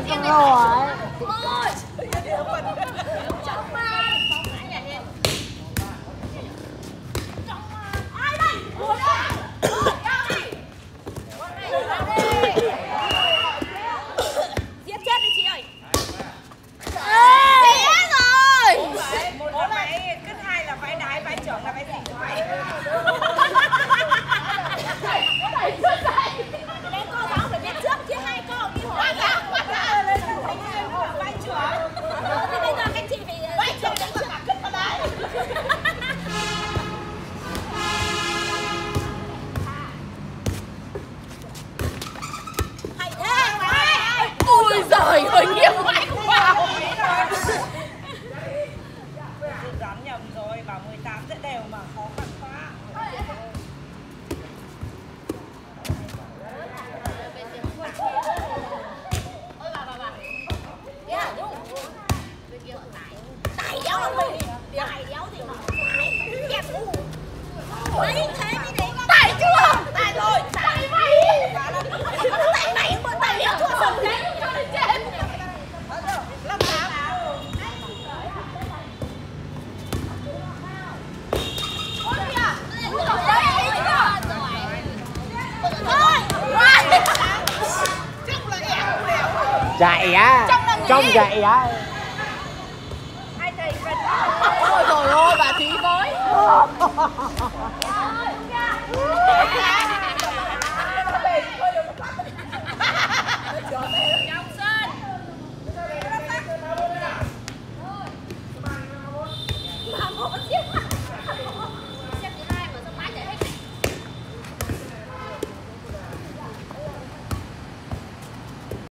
là con rồi. Giết chết đi chị ơi. Một là váy cứt, hai là váy đái, váy trưởng là váy gì của mày. Nên cô giáo phải biết trước chứ hai cô đi hỏi. Váy trưởng. Thì bây giờ các chị phải váy trưởng đánh trưởng cứt vào đấy. Hay thế mày. Ui giời ơi, nghiêm vãi quá. Đoán nhầm rồi, bảo 18 sẽ đều mà khó khăn quá. Tài đéo là mình. Tài đéo thì mà tài. Đẹp ngu. Đấy thế mới đấy. Tài chưa? Tài rồi. Tài mày. Tài mày mà tài đéo thua sầm đấy. Cho lên trên. Lắp tám. Ôi kìa. Ui dồi đấy. Chạy á, trong chạy á. Hai thầy cần. Ôi trời ơi, bà Thúy với.